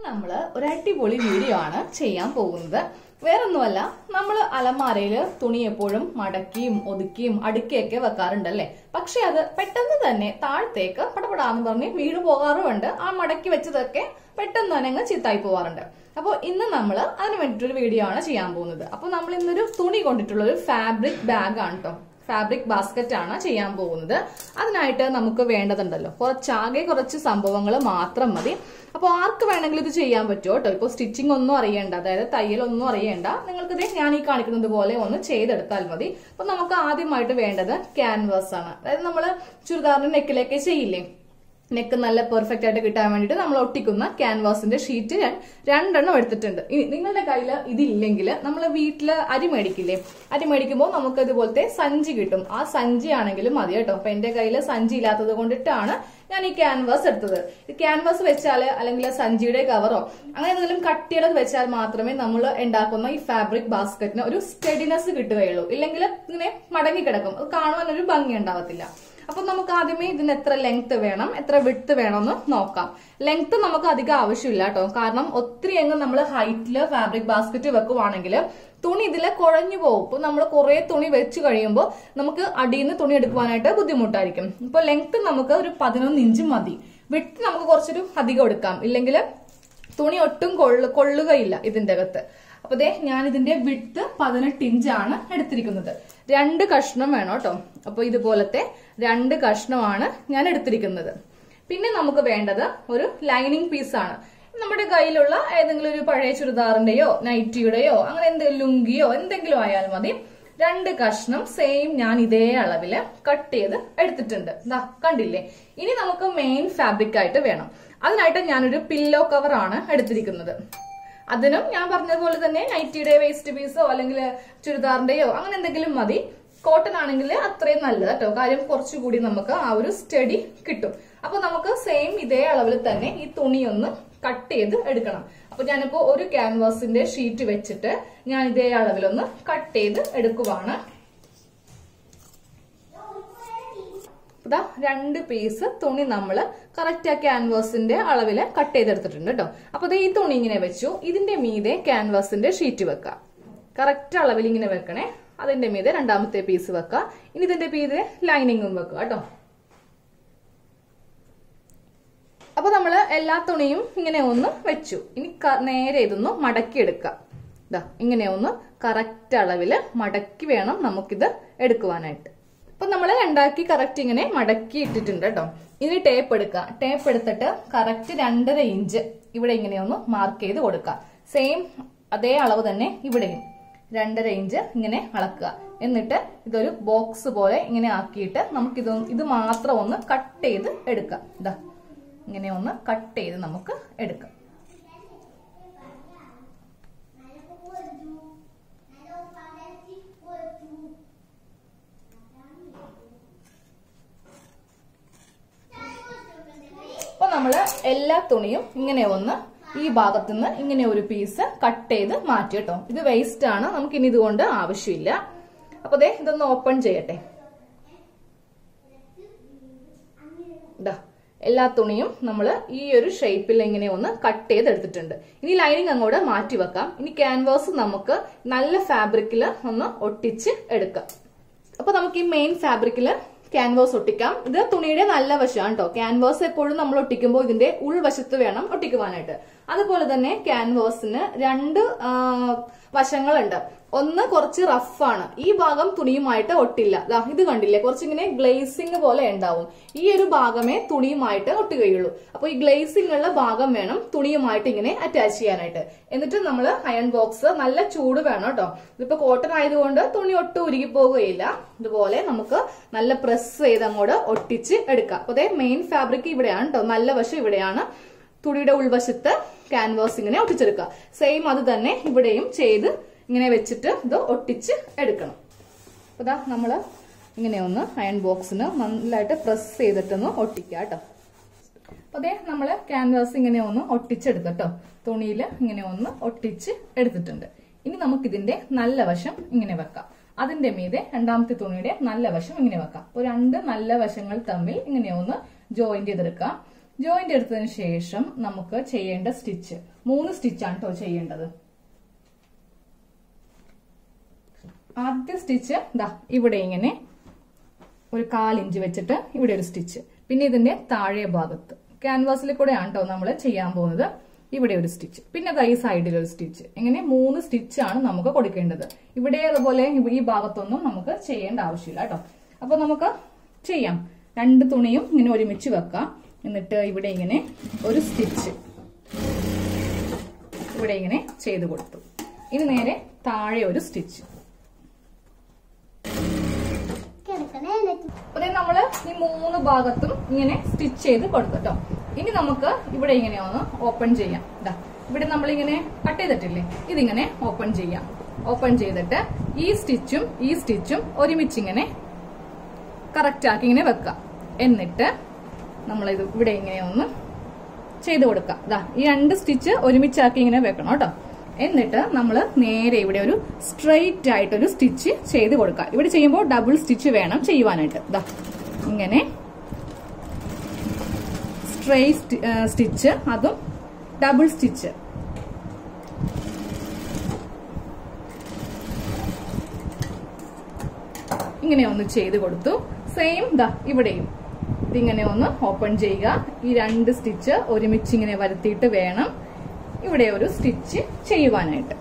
നമ്മള് ഒരു അടിപൊളി വീഡിയോ ആണ് ചെയ്യാൻ പോകുന്നത്. വേറൊന്നുമല്ല, നമ്മൾ അലമാരയില് തുണി എപ്പോഴും മടക്കിയും ഒതുക്കിയും അടുക്കിയൊക്കെ വെക്കാറുണ്ടല്ലേ. പക്ഷെ അത് പെട്ടെന്ന് തന്നെ താഴത്തേക്ക് പടപടാന്ന് പറഞ്ഞ് വീട് പോകാറുമുണ്ട്. ആ മടക്കി വെച്ചതൊക്കെ പെട്ടെന്ന് തന്നെ അങ്ങ് ചീത്തായി പോവാറുണ്ട്. അപ്പോൾ ഇന്ന് നമ്മൾ അതിന് വേണ്ടിയിട്ടൊരു വീഡിയോ ആണ് ചെയ്യാൻ പോകുന്നത്. അപ്പോൾ നമ്മൾ ഇന്നൊരു തുണി കൊണ്ടിട്ടുള്ള ഒരു ഫാബ്രിക് ബാഗ് ആണ് കേട്ടോ, ഫാബ്രിക് ബാസ്ക്കറ്റ് ആണ് ചെയ്യാൻ പോകുന്നത്. അതിനായിട്ട് നമുക്ക് വേണ്ടതുണ്ടല്ലോ കുറച്ച് സംഭവങ്ങൾ മാത്രം മതി. അപ്പോൾ ആർക്ക് വേണമെങ്കിലും ഇത് ചെയ്യാൻ പറ്റുമോ കേട്ടോ. ഇപ്പോൾ സ്റ്റിച്ചിങ് ഒന്നും അറിയണ്ട, അതായത് തയ്യലൊന്നും അറിയണ്ട, നിങ്ങൾക്കിത് ഞാൻ ഈ കാണിക്കുന്നത് പോലെ ഒന്ന് ചെയ്തെടുത്താൽ മതി. അപ്പൊ നമുക്ക് ആദ്യമായിട്ട് വേണ്ടത് ക്യാൻവാസ് ആണ്. അതായത് നമ്മൾ ചുരിദാറിന്റെ നെക്കിലേക്ക് ചെയ്യില്ലേ, നെക്ക് നല്ല പെർഫെക്റ്റ് ആയിട്ട് കിട്ടാൻ വേണ്ടിയിട്ട് നമ്മൾ ഒട്ടിക്കുന്ന ക്യാൻവാസിന്റെ ഷീറ്റ് ഞാൻ 2 എണ്ണം എടുത്തിട്ടുണ്ട്. ഇനി നിങ്ങളുടെ കയ്യിൽ ഇതില്ലെങ്കിൽ നമ്മൾ വീട്ടില് അരി മേടിക്കില്ലേ, അരി മേടിക്കുമ്പോൾ നമുക്ക് ഇതുപോലത്തെ സഞ്ചി കിട്ടും. ആ സഞ്ചി ആണെങ്കിലും മതി കേട്ടോ. അപ്പൊ എന്റെ കയ്യിൽ സഞ്ചി ഇല്ലാത്തത് കൊണ്ടിട്ടാണ് ഞാൻ ഈ ക്യാൻവാസ് എടുത്തത്. ഈ ക്യാൻവാസ് വെച്ചാൽ അല്ലെങ്കിൽ സഞ്ചിയുടെ കവറോ അങ്ങനെ എന്തെങ്കിലും കട്ടിയുള്ളത് വെച്ചാൽ മാത്രമേ നമ്മൾ ഉണ്ടാക്കുന്ന ഈ ഫാബ്രിക് ബാസ്ക്കറ്റിന് ഒരു സ്റ്റെഡിനെസ് കിട്ടുകയുള്ളൂ. ഇല്ലെങ്കിൽ ഇങ്ങനെ മടങ്ങി കിടക്കും, അത് കാണുവാൻ ഒരു ഭംഗി ഉണ്ടാവത്തില്ല. അപ്പൊ നമുക്ക് ആദ്യമേ ഇതിന് എത്ര ലെങ്ത് വേണം, എത്ര വിഡ്ത്ത് വേണമെന്ന് നോക്കാം. ലെങ്ത് നമുക്ക് അധികം ആവശ്യമില്ല കേട്ടോ, കാരണം ഒത്തിരി അങ്ങ് നമ്മൾ ഹൈറ്റില് ഫാബ്രിക് ബാസ്ക്കറ്റ് വെക്കുവാണെങ്കിൽ തുണി ഇതിൽ കുഴഞ്ഞു പോകും. ഇപ്പൊ നമ്മൾ കുറെ തുണി വെച്ച് കഴിയുമ്പോൾ നമുക്ക് അടിയിൽ നിന്ന് തുണി എടുക്കുവാനായിട്ട് ബുദ്ധിമുട്ടായിരിക്കും. ഇപ്പൊ ലെങ്ത് നമുക്ക് ഒരു 11 ഇഞ്ച് മതി. വിഡ്ത്ത് നമുക്ക് കുറച്ചൊരു അധികം എടുക്കാം, ഇല്ലെങ്കിൽ തുണി ഒട്ടും കൊള്ളുകയില്ല ഇതിന്റെ അകത്ത്. അപ്പൊ ദേ ഞാൻ ഇതിന്റെ വിഡ്ത്ത് 18 ഇഞ്ചാണ് എടുത്തിരിക്കുന്നത്. 2 കഷ്ണം വേണം കേട്ടോ. അപ്പൊ ഇതുപോലത്തെ 2 കഷ്ണമാണ് ഞാൻ എടുത്തിരിക്കുന്നത്. പിന്നെ നമുക്ക് വേണ്ടത് ഒരു ലൈനിങ് പീസാണ്. നമ്മുടെ കയ്യിലുള്ള ഏതെങ്കിലും ഒരു പഴയ ചുരിദാറിന്റെയോ നൈറ്റിയുടെയോ അങ്ങനെ എന്തെങ്കിലും ലുങ്കിയോ എന്തെങ്കിലും ആയാലും മതി. 2 കഷ്ണം സെയിം ഞാൻ ഇതേ അളവില് കട്ട് ചെയ്ത് എടുത്തിട്ടുണ്ട്. ദാ കണ്ടില്ലേ. ഇനി നമുക്ക് മെയിൻ ഫാബ്രിക് ആയിട്ട് വേണം. അതിനായിട്ട് ഞാനൊരു പില്ലോ കവർ ആണ് എടുത്തിരിക്കുന്നത്. അതിനും ഞാൻ പറഞ്ഞതുപോലെ തന്നെ നൈറ്റിയുടെ വേസ്റ്റ് പീസോ അല്ലെങ്കിൽ ചുരിദാറിന്റെയോ അങ്ങനെ എന്തെങ്കിലും മതി. കോട്ടൺ ആണെങ്കിൽ അത്രയും നല്ലത് കേട്ടോ, കാര്യം കുറച്ചുകൂടി നമുക്ക് ആ ഒരു സ്റ്റഡി കിട്ടും. അപ്പൊ നമുക്ക് സെയിം ഇതേ അളവിൽ തന്നെ ഈ തുണി ഒന്ന് കട്ട് ചെയ്ത് എടുക്കണം. അപ്പൊ ഞാനിപ്പോ ഒരു ക്യാൻവാസിന്റെ ഷീറ്റ് വെച്ചിട്ട് ഞാൻ ഇതേ അളവിലൊന്ന് കട്ട് ചെയ്ത് എടുക്കുവാണ്. ഇതാ 2 പീസ് തുണി നമ്മള് കറക്റ്റ് ആ ക്യാൻവാസിന്റെ അളവില് കട്ട് ചെയ്തെടുത്തിട്ടുണ്ട് കേട്ടോ. അപ്പൊ ഈ തുണി ഇങ്ങനെ വെച്ചു. ഇതിന്റെ മീതെ ക്യാൻവാസിന്റെ ഷീറ്റ് വെക്കാം. കറക്റ്റ് അളവിൽ ഇങ്ങനെ വെക്കണേ. അതിന്റെ മീതെ 2ാമത്തെ പീസ് വെക്കാം. ഇനി ഇതിന്റെ മീതെ ലൈനിങ്ങും വെക്കുക കേട്ടോ. അപ്പൊ നമ്മള് എല്ലാ തുണിയും ഇങ്ങനെ ഒന്ന് വെച്ചു. ഇനി നേരെ ഇതൊന്ന് മടക്കി എടുക്കാം. ഇതാ ഇങ്ങനെ ഒന്ന് കറക്റ്റ് അളവില് മടക്കി വേണം നമുക്കിത് എടുക്കുവാനായിട്ട്. അപ്പൊ നമ്മൾ രണ്ടാക്കി കറക്റ്റ് ഇങ്ങനെ മടക്കി ഇട്ടിട്ടുണ്ട് കേട്ടോ. ഇനി ടേപ്പ് എടുക്കുക. ടേപ്പ് എടുത്തിട്ട് കറക്റ്റ് 2.5 ഇഞ്ച് ഇവിടെ ഇങ്ങനെ ഒന്ന് മാർക്ക് ചെയ്ത് കൊടുക്കുക. സെയിം അതേ അളവ് തന്നെ ഇവിടെയും 2.5 ഇഞ്ച് ഇങ്ങനെ അളക്കുക. എന്നിട്ട് ഇതൊരു ബോക്സ് പോലെ ഇങ്ങനെ ആക്കിയിട്ട് നമുക്ക് ഇത് മാത്രം ഒന്ന് കട്ട് ചെയ്ത് എടുക്കാം. ഇതാ ഇങ്ങനെ ഒന്ന് കട്ട് ചെയ്ത് നമുക്ക് എടുക്കാം. അപ്പൊ നമ്മള് എല്ലാ തുണിയും ഇങ്ങനെ ഒന്ന് ഈ ഭാഗത്തുനിന്ന് ഇങ്ങനെ ഒരു പീസ് കട്ട് ചെയ്ത് മാറ്റി കേട്ടോ. ഇത് വേസ്റ്റ് ആണ്, നമുക്ക് ഇനി ഇതുകൊണ്ട് ആവശ്യമില്ല. അപ്പൊ ദേ ഇതൊന്ന് ഓപ്പൺ ചെയ്യട്ടെ. ഇതാ എല്ലാ തുണിയും നമ്മൾ ഈ ഒരു ഷേപ്പിൽ ഇങ്ങനെ ഒന്ന് കട്ട് ചെയ്ത് എടുത്തിട്ടുണ്ട്. ഇനി ലൈനിങ് അങ്ങോട്ട് മാറ്റി വെക്കാം. ഇനി ക്യാൻവാസ് നമുക്ക് നല്ല ഫാബ്രിക്കിൽ ഒന്ന് ഒട്ടിച്ച് എടുക്കാം. അപ്പൊ നമുക്ക് ഈ മെയിൻ ഫാബ്രിക്കില് ക്യാൻവാസ് ഒട്ടിക്കാം. ഇത് തുണിയുടെ നല്ല വശമാണ് കേട്ടോ. ക്യാൻവാസ് എപ്പോഴും നമ്മൾ ഒട്ടിക്കുമ്പോൾ ഇതിന്റെ ഉൾവശത്ത് വേണം ഒട്ടിക്കുവാനായിട്ട്. അതുപോലെ തന്നെ ക്യാൻവാസിന് 2 വശങ്ങളുണ്ട്. ഒന്ന് കുറച്ച് റഫാണ്, ഈ ഭാഗം തുണിയുമായിട്ട് ഒട്ടില്ല. ഇത് കണ്ടില്ലേ, കുറച്ചിങ്ങനെ ഗ്ലേസിംഗ് പോലെ ഉണ്ടാവും. ഈ ഒരു ഭാഗമേ തുണിയുമായിട്ട് ഒട്ടുകയുള്ളൂ. അപ്പൊ ഈ ഗ്ലേസിംഗ് ഉള്ള ഭാഗം വേണം തുണിയുമായിട്ട് ഇങ്ങനെ അറ്റാച്ച് ചെയ്യാനായിട്ട്. എന്നിട്ട് നമ്മൾ അയൺ ബോക്സ് നല്ല ചൂട് വേണം കേട്ടോ. ഇതിപ്പോ കോട്ടൺ ആയതുകൊണ്ട് തുണി ഒട്ടും ഉരുകി പോകുകയില്ല. ഇതുപോലെ നമുക്ക് നല്ല പ്രസ് ചെയ്ത് അങ്ങോട്ട് ഒട്ടിച്ച് എടുക്കാം. അപ്പൊ അതേ മെയിൻ ഫാബ്രിക് ഇവിടെയാണ് കേട്ടോ, നല്ല വശം ഇവിടെയാണ്. തുണിയുടെ ഉൾവശത്ത് ക്യാൻവാസ് ഇങ്ങനെ ഒട്ടിച്ചെടുക്കുക. സെയിം അത് തന്നെ ഇവിടെയും ചെയ്ത് ഇങ്ങനെ വെച്ചിട്ട് ഇത് ഒട്ടിച്ച് എടുക്കണം. അപ്പൊ ഇതാ നമ്മള് ഇങ്ങനെ ഒന്ന് അയൺ ബോക്സിന് നന്നായിട്ട് പ്രസ് ചെയ്തിട്ടൊന്ന് ഒട്ടിക്കുക കേട്ടോ. അപ്പൊ അതേ നമ്മള് ക്യാൻവാസ് ഇങ്ങനെ ഒന്ന് ഒട്ടിച്ചെടുക്കട്ടോ. തുണിയിൽ ഇങ്ങനെ ഒന്ന് ഒട്ടിച്ച് എടുത്തിട്ടുണ്ട്. ഇനി നമുക്കിതിന്റെ നല്ല വശം ഇങ്ങനെ വെക്കാം. അതിന്റെ മീതെ 2ാമത്തെ തുണിയുടെ നല്ല വശം ഇങ്ങനെ വെക്കാം. അപ്പൊ 2 നല്ല വശങ്ങൾ തമ്മിൽ ഇങ്ങനെ ഒന്ന് ജോയിന്റ് ചെയ്തെടുക്കാം. ജോയിന്റ് എടുത്തതിന് ശേഷം നമുക്ക് ചെയ്യേണ്ട സ്റ്റിച്ച് 3 സ്റ്റിച്ചാണ് കേട്ടോ ചെയ്യേണ്ടത്. ആദ്യ സ്റ്റിച്ച് ദാ ഇവിടെ ഇങ്ങനെ ഒരു 1/4 ഇഞ്ച് വെച്ചിട്ട് ഇവിടെ ഒരു സ്റ്റിച്ച്. പിന്നെ ഇതിന്റെ താഴെ ഭാഗത്ത് ക്യാൻവാസിൽ കൂടെയാണ് കേട്ടോ നമ്മൾ ചെയ്യാൻ പോകുന്നത്. ഇവിടെ ഒരു സ്റ്റിച്ച്, പിന്നെ ഈ സൈഡിൽ ഒരു സ്റ്റിച്ച്. ഇങ്ങനെ 3 സ്റ്റിച്ചാണ് നമുക്ക് കൊടുക്കേണ്ടത്. ഇവിടെ അതുപോലെ ഈ ഭാഗത്തൊന്നും നമുക്ക് ചെയ്യേണ്ട ആവശ്യമില്ല കേട്ടോ. അപ്പൊ നമുക്ക് ചെയ്യാം. 2 തുണിയും ഇങ്ങനെ ഒരുമിച്ച് വെക്കാം. എന്നിട്ട് ഇവിടെ ഇങ്ങനെ ഒരു സ്റ്റിച്ച് ഇവിടെ ഇങ്ങനെ ചെയ്ത് കൊടുത്തു. ഇനി നേരെ താഴെ ഒരു സ്റ്റിച്ച്. അപ്പൊ നമ്മള് ഈ 3 ഭാഗത്തും ഇങ്ങനെ സ്റ്റിച്ച് ചെയ്ത് കൊടുത്തു കേട്ടോ. ഇനി നമുക്ക് ഇവിടെ ഇങ്ങനെ ഒന്ന് ഓപ്പൺ ചെയ്യാം. ഇവിടെ നമ്മളിങ്ങനെ കട്ട് ചെയ്തിട്ടില്ലേ, ഇതിങ്ങനെ ഓപ്പൺ ചെയ്യാം. ഓപ്പൺ ചെയ്തിട്ട് ഈ സ്റ്റിച്ചും ഒരുമിച്ച് ഇങ്ങനെ കറക്റ്റ് ആക്കി ഇങ്ങനെ വെക്കാം. എന്നിട്ട് നമ്മളിത് ഇവിടെ ഇങ്ങനെ ഒന്ന് ചെയ്ത് കൊടുക്കാം. ഈ 2 സ്റ്റിച്ച് ഒരുമിച്ചാക്കി ഇങ്ങനെ വെക്കണം കേട്ടോ. എന്നിട്ട് നമ്മൾ നേരെ ഇവിടെ ഒരു സ്ട്രെയിറ്റ് ആയിട്ടൊരു സ്റ്റിച്ച് ചെയ്ത് കൊടുക്കാം. ഇവിടെ ചെയ്യുമ്പോൾ ഡബിൾ സ്റ്റിച്ച് വേണം ചെയ്യുവാനായിട്ട്. ഇങ്ങനെ സ്ട്രെയിറ്റ് സ്റ്റിച്ച്, അതും ഡബിൾ സ്റ്റിച്ച്. ഇങ്ങനെ ഒന്ന് ചെയ്ത് കൊടുത്തു. സെയിം ഇവിടെയും ഇതിങ്ങനെ ഒന്ന് ഓപ്പൺ ചെയ്യുക. ഈ 2 സ്റ്റിച്ച് ഒരുമിച്ച് ഇങ്ങനെ വരുത്തിയിട്ട് വേണം ഇവിടെ ഒരു സ്റ്റിച്ച് ചെയ്യുവാനായിട്ട്.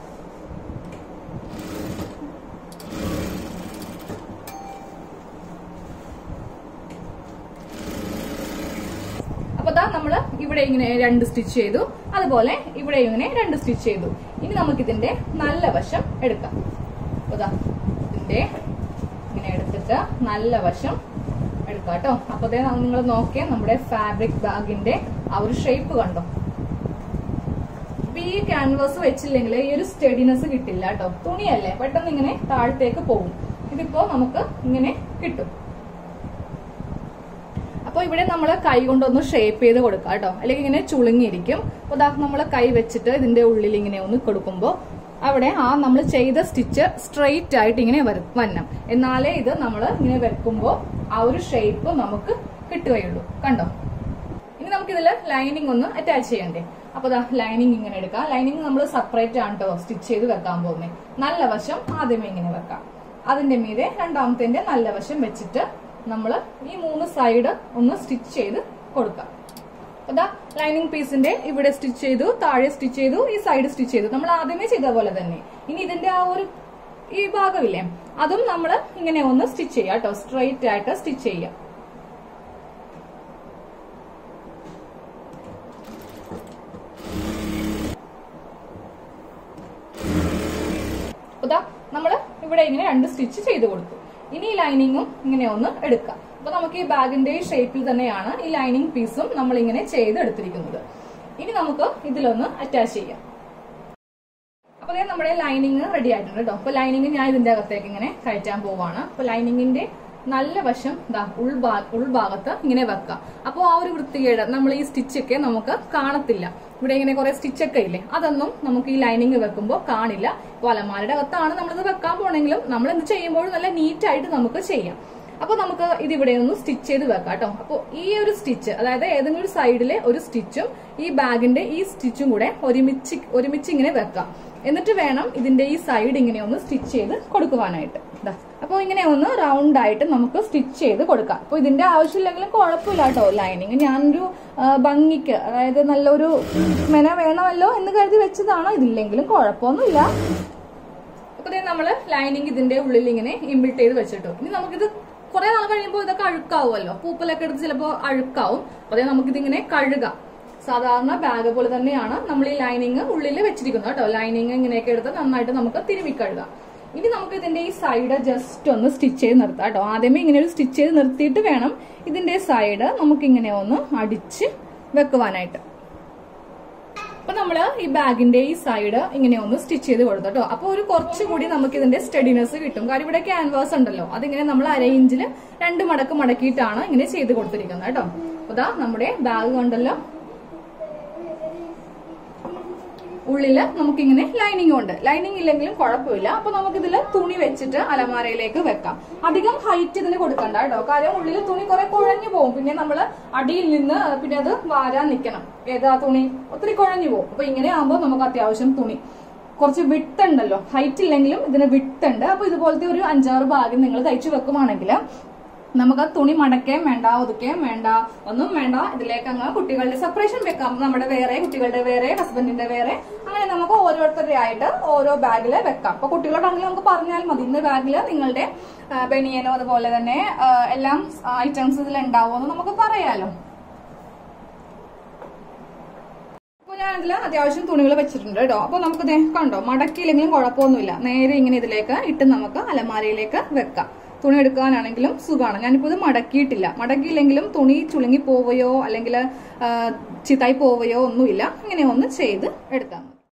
അപ്പൊ നമ്മള് ഇവിടെ ഇങ്ങനെ 2 സ്റ്റിച്ച് ചെയ്തു, അതുപോലെ ഇവിടെ ഇങ്ങനെ 2 സ്റ്റിച്ച് ചെയ്തു. ഇനി നമുക്ക് ഇതിന്റെ നല്ല വശം എടുക്കാം. ഇതിന്റെ ഇങ്ങനെ എടുത്തിട്ട് നല്ല വശം എടുക്കാം കേട്ടോ. അപ്പൊ നിങ്ങൾ നോക്കിയാൽ നമ്മുടെ ഫാബ്രിക് ബാഗിന്റെ ആ ഒരു ഷേപ്പ് കണ്ടോ. ഈ ക്യാൻവാസ് വെച്ചില്ലെങ്കിൽ ഈ ഒരു സ്റ്റെഡിനെസ് കിട്ടില്ല കേട്ടോ. തുണിയല്ലേ, പെട്ടെന്ന് ഇങ്ങനെ താഴത്തേക്ക് പോകും. ഇതിപ്പോ നമുക്ക് ഇങ്ങനെ കിട്ടും. അപ്പൊ ഇവിടെ നമ്മള് കൈ കൊണ്ടൊന്ന് ഷേപ്പ് ചെയ്ത് കൊടുക്കാം കേട്ടോ, അല്ലെങ്കിൽ ഇങ്ങനെ ചുളുങ്ങിയിരിക്കും. അപ്പൊ നമ്മള് കൈ വെച്ചിട്ട് ഇതിന്റെ ഉള്ളിൽ ഇങ്ങനെ ഒന്ന് കൊടുക്കുമ്പോ അവിടെ നമ്മൾ ചെയ്ത സ്റ്റിച്ച് സ്ട്രെയിറ്റ് ആയിട്ട് ഇങ്ങനെ വരണം. എന്നാലേ ഇത് നമ്മൾ ഇങ്ങനെ വെക്കുമ്പോ ആ ഒരു ഷേപ്പ് നമുക്ക് കിട്ടുകയുള്ളൂ. കണ്ടോ. ഇനി നമുക്ക് ഇതില് ലൈനിങ് ഒന്ന് അറ്റാച്ച് ചെയ്യണ്ടേ. അപ്പൊ ലൈനിങ് ഇങ്ങനെ എടുക്കാം. ലൈനിങ് നമ്മൾ സെപ്പറേറ്റ് ആണ് കേട്ടോ സ്റ്റിച്ച് ചെയ്ത് വെക്കാൻ പോകുന്നത്. നല്ല വശം ആദ്യമേ ഇങ്ങനെ വെക്കാം. അതിന്റെ മീതെ രണ്ടാമത്തെ നല്ല വശം വെച്ചിട്ട് നമ്മൾ ഈ 3 സൈഡ് ഒന്ന് സ്റ്റിച്ച് ചെയ്ത് കൊടുക്കാം. അതാ ലൈനിങ് പീസിന്റെ ഇവിടെ സ്റ്റിച്ച് ചെയ്തു, താഴെ സ്റ്റിച്ച് ചെയ്തു, ഈ സൈഡ് സ്റ്റിച്ച് ചെയ്തു. നമ്മൾ ആദ്യമേ ചെയ്ത പോലെ തന്നെ. ഇനി ഇതിന്റെ ആ ഒരു ഈ ഭാഗമില്ലേ, അതും നമ്മൾ ഇങ്ങനെ ഒന്ന് സ്റ്റിച്ച് ചെയ്യാം കേട്ടോ. സ്ട്രെയിറ്റ് ആയിട്ട് സ്റ്റിച്ച് ചെയ്യാം. നമ്മള് ഇവിടെ ഇങ്ങനെ 2 സ്റ്റിച്ച് ചെയ്ത് കൊടുത്തു. ഇനി ഈ ലൈനിങ്ങും ഇങ്ങനെ ഒന്ന് എടുക്കാം. അപ്പൊ നമുക്ക് ഈ ബാഗിന്റെ ഷേപ്പിൽ തന്നെയാണ് ഈ ലൈനിങ് പീസും നമ്മൾ ഇങ്ങനെ ചെയ്ത് എടുത്തിരിക്കുന്നത്. ഇനി നമുക്ക് ഇതിലൊന്ന് അറ്റാച്ച് ചെയ്യാം. അപ്പൊ നമ്മുടെ ലൈനിങ് റെഡി ആയിട്ടുണ്ട് കേട്ടോ. അപ്പൊ ലൈനിങ് ഞാൻ ഇതിന്റെ അകത്തേക്ക് ഇങ്ങനെ കയറ്റാൻ പോവാണ്. അപ്പൊ ലൈനിങ്ങിന്റെ നല്ല വശം ഉൾഭാഗത്ത് ഇങ്ങനെ വെക്കാം. അപ്പോൾ ആ ഒരു വൃത്തികേട് നമ്മൾ ഈ സ്റ്റിച്ചൊക്കെ നമുക്ക് കാണത്തില്ല. ഇവിടെ ഇങ്ങനെ കുറെ സ്റ്റിച്ചൊക്കെ ഇല്ലേ, അതൊന്നും നമുക്ക് ഈ ലൈനിങ് വെക്കുമ്പോൾ കാണില്ല. അപ്പോൾ അലമാരയുടെ അകത്താണ് നമ്മളിത് വെക്കാൻ പോണെങ്കിലും നമ്മൾ എന്ത് ചെയ്യുമ്പോഴും നല്ല നീറ്റായിട്ട് നമുക്ക് ചെയ്യാം. അപ്പൊ നമുക്ക് ഇതിവിടെ ഒന്ന് സ്റ്റിച്ച് ചെയ്ത് വെക്കാം കേട്ടോ. അപ്പോൾ ഈ ഒരു സ്റ്റിച്ച്, അതായത് ഏതെങ്കിലും ഒരു സൈഡിലെ ഒരു സ്റ്റിച്ചും ഈ ബാഗിന്റെ ഈ സ്റ്റിച്ചും കൂടെ ഒരുമിച്ച് ഇങ്ങനെ വെക്കാം. എന്നിട്ട് വേണം ഇതിന്റെ ഈ സൈഡ് ഇങ്ങനെ ഒന്ന് സ്റ്റിച്ച് ചെയ്ത് കൊടുക്കുവാനായിട്ട്. അപ്പൊ ഇങ്ങനെ ഒന്ന് റൗണ്ട് ആയിട്ട് നമുക്ക് സ്റ്റിച്ച് ചെയ്ത് കൊടുക്കാം. അപ്പൊ ഇതിന്റെ ആവശ്യമില്ലെങ്കിലും കുഴപ്പമില്ല കേട്ടോ. ലൈനിങ് ഞാനൊരു ഭംഗിക്ക്, അതായത് നല്ലൊരു മെന വേണമല്ലോ എന്ന് കരുതി വെച്ചതാണ്. ഇതില്ലെങ്കിലും കുഴപ്പമൊന്നുമില്ല. അപ്പൊ നമ്മള് ലൈനിങ് ഇതിന്റെ ഉള്ളിൽ ഇങ്ങനെ ഇമ്പിൾട്ട് ചെയ്ത് വെച്ചിട്ടു. ഇനി നമുക്കിത് കുറെ നാൾ കഴിയുമ്പോൾ ഇതൊക്കെ അഴുക്കാവുമല്ലോ, പൂപ്പലൊക്കെ എടുത്ത് ചിലപ്പോൾ അഴുക്കാവും. അതെ നമുക്കിതിങ്ങനെ കഴുകാം. സാധാരണ ബാഗ് പോലെ തന്നെയാണ് നമ്മൾ ഈ ലൈനിങ് ഉള്ളിൽ വെച്ചിരിക്കുന്നത് കേട്ടോ. ലൈനിങ് ഇങ്ങനെയൊക്കെ എടുത്ത് നന്നായിട്ട് നമുക്ക് തിരുമ്മി കഴുകാം. ഇനി നമുക്ക് ഇതിന്റെ ഈ സൈഡ് ജസ്റ്റ് ഒന്ന് സ്റ്റിച്ച് ചെയ്ത് നിർത്താം കേട്ടോ. ആദ്യമേ ഇങ്ങനെ ഒരു സ്റ്റിച്ച് ചെയ്ത് നിർത്തിയിട്ട് വേണം ഇതിന്റെ സൈഡ് നമുക്ക് ഇങ്ങനെ ഒന്ന് അടിച്ച് വെക്കുവാനായിട്ട്. അപ്പൊ നമ്മള് ഈ ബാഗിന്റെ ഈ സൈഡ് ഇങ്ങനെ ഒന്ന് സ്റ്റിച്ച് ചെയ്ത് കൊടുത്തു കേട്ടോ. അപ്പൊ ഒരു കുറച്ചുകൂടി നമുക്ക് ഇതിന്റെ സ്റ്റഡിനെസ് കിട്ടും. കാര്യം ഇവിടെ ക്യാൻവാസ് ഉണ്ടല്ലോ, അതിങ്ങനെ നമ്മൾ 1/2 ഇഞ്ചിൽ 2 മടക്ക് മടക്കിയിട്ടാണ് ഇങ്ങനെ ചെയ്ത് കൊടുത്തിരിക്കുന്നത് കേട്ടോ. അപ്പൊ നമ്മുടെ ബാഗ് കണ്ടല്ലോ, ഉള്ളില് നമുക്കിങ്ങനെ ലൈനിങ് ഉണ്ട്. ലൈനിങ് ഇല്ലെങ്കിലും കുഴപ്പമില്ല. അപ്പൊ നമുക്കിതിൽ തുണി വെച്ചിട്ട് അലമാരയിലേക്ക് വെക്കാം. അധികം ഹൈറ്റ് ഇതിന് കൊടുക്കണ്ട കേട്ടോ, കാര്യം ഉള്ളിൽ തുണി കുറെ കുഴഞ്ഞു പോകും. പിന്നെ നമ്മള് അടിയിൽ നിന്ന് പിന്നെ അത് വാരാൻ നിൽക്കണം. ഏതാ തുണി ഒത്തിരി കുഴഞ്ഞു പോകും. അപ്പൊ ഇങ്ങനെ ആകുമ്പോൾ നമുക്ക് അത്യാവശ്യം തുണി കുറച്ച് വിട്ട് ഉണ്ടല്ലോ, ഹൈറ്റ് ഇല്ലെങ്കിലും ഇതിന് വിട്ട് ഉണ്ട്. അപ്പൊ ഇതുപോലത്തെ ഒരു 5-6 ഭാഗം നിങ്ങൾ തയ്ച്ചു വെക്കുവാണെങ്കിൽ നമുക്ക് ആ തുണി മടക്കുകയും വേണ്ട, ഒതുക്കുകയും വേണ്ട, ഒന്നും വേണ്ട. ഇതിലേക്ക് അങ്ങ് കുട്ടികളുടെ സെപ്പറേഷൻ വെക്കാം. നമ്മുടെ വേറെ, കുട്ടികളുടെ വേറെ, ഹസ്ബൻഡിന്റെ വേറെ, അങ്ങനെ നമുക്ക് ഓരോരുത്തരുടെ ആയിട്ട് ഓരോ ബാഗില് വെക്കാം. അപ്പൊ കുട്ടികളോടാണെങ്കിൽ നമുക്ക് പറഞ്ഞാൽ മതി, ഇന്ന ബാഗില് നിങ്ങളുടെ ബനിയനോ അതുപോലെ തന്നെ എല്ലാം ഐറ്റംസ് ഇതിൽ ഉണ്ടാവുമെന്ന് നമുക്ക് പറയാലോ. അപ്പൊ ഞാനിതിൽ അത്യാവശ്യം തുണികൾ വെച്ചിട്ടുണ്ട് കേട്ടോ. അപ്പൊ നമുക്ക് കണ്ടോ, മടക്കിയില്ലെങ്കിലും കുഴപ്പമൊന്നുമില്ല. നേരെ ഇങ്ങനെ ഇതിലേക്ക് ഇട്ട് നമുക്ക് അലമാരയിലേക്ക് വെക്കാം. തുണി എടുക്കാനാണെങ്കിലും സുഖമാണ്. ഞാനിപ്പോ ഇത് മടക്കിയിട്ടില്ല. മടക്കിയില്ലെങ്കിലും തുണി ചുളുങ്ങി പോവുകയോ അല്ലെങ്കിൽ ചീത്തായി പോവുകയോ ഒന്നുമില്ല. ഇങ്ങനെ ഒന്ന് ചെയ്ത് എടുത്താൽ മതി.